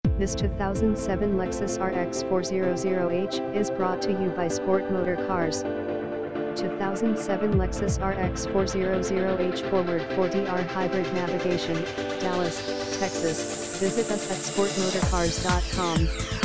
This 2007 Lexus RX 400H is brought to you by Sport Motor Cars. 2007 Lexus RX 400H Forward 4DR Hybrid Navigation, Dallas, Texas. Visit us at sportmotorcars.com.